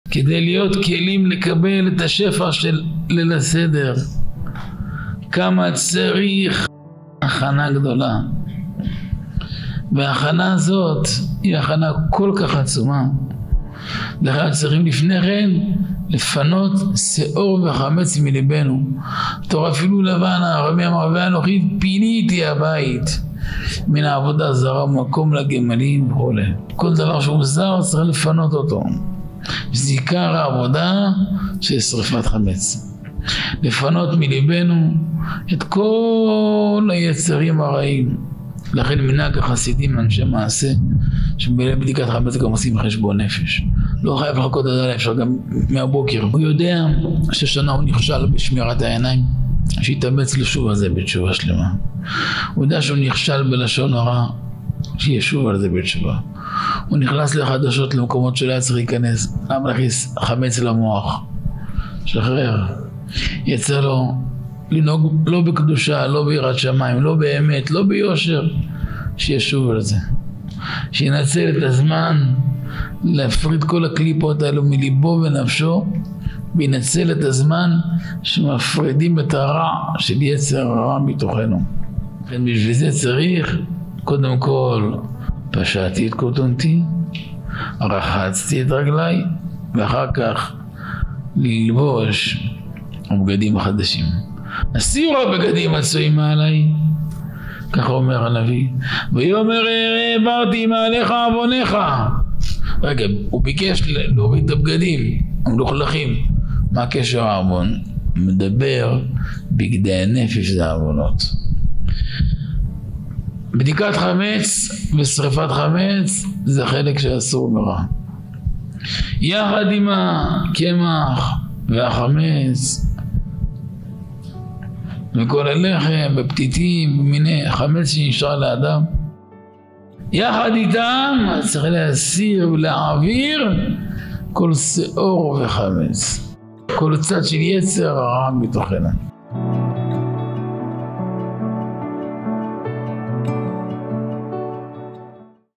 כדי להיות כלים לקבל את השפע של ליל הסדר. כמה צריך הכנה גדולה. וההכנה הזאת היא הכנה כל כך עצומה. לכן צריכים לפני כן לפנות שאור וחמץ מליבנו. תורה אפילו לבן הרמי אמר ואנוכי פיניתי הבית מן העבודה זרה ומקום לגמלים וכו'. כל דבר שהוא זר צריך לפנות אותו. זה עיקר העבודה של שריפת חמץ. לפנות מליבנו את כל היצרים הרעים. לכן מנהג החסידים אנשי מעשה שבבדיקת חמץ גם עושים חשבון נפש. לא חייב לחכות עד הלילה, אפשר גם מהבוקר. הוא יודע ששנה הוא נכשל בשמירת העיניים, שיתאמץ לשוב על זה בתשובה שלמה. הוא יודע שהוא נכשל בלשון הרע, שישוב על זה בתשובה. הוא נכנס לחדשות למקומות שלא היה צריך להיכנס. למה להכניס חמץ למוח? שחרר. יצא לו לנהוג לא בקדושה, לא ביראת שמיים, לא באמת, לא ביושר, שישוב על זה. שינצל את הזמן להפריד כל הקליפות האלו מליבו ונפשו, וינצל את הזמן שמפרידים את הרע של יצר הרע מתוכנו. בשביל זה צריך קודם כל פשעתי את קוטונתי, רחצתי את רגליי, ואחר כך ללבוש בגדים החדשים. הסירו הבגדים הצועים מעליי, ככה אומר הנביא. ויאמר העברתי מעליך עווניך. רגע, הוא ביקש להוריד את הבגדים המלוכלכים. מה הקשר העוון? מדבר בגדי הנפש זה העוונות. בדיקת חמץ ושריפת חמץ זה חלק שאסור מרע. יחד עם הקמח והחמץ וכל הלחם ופתיתים ומיני חמץ שנשאר לאדם, יחד איתם צריך להסיר ולהעביר כל שאור וחמץ, כל צד של יצר הרע מתוכנו.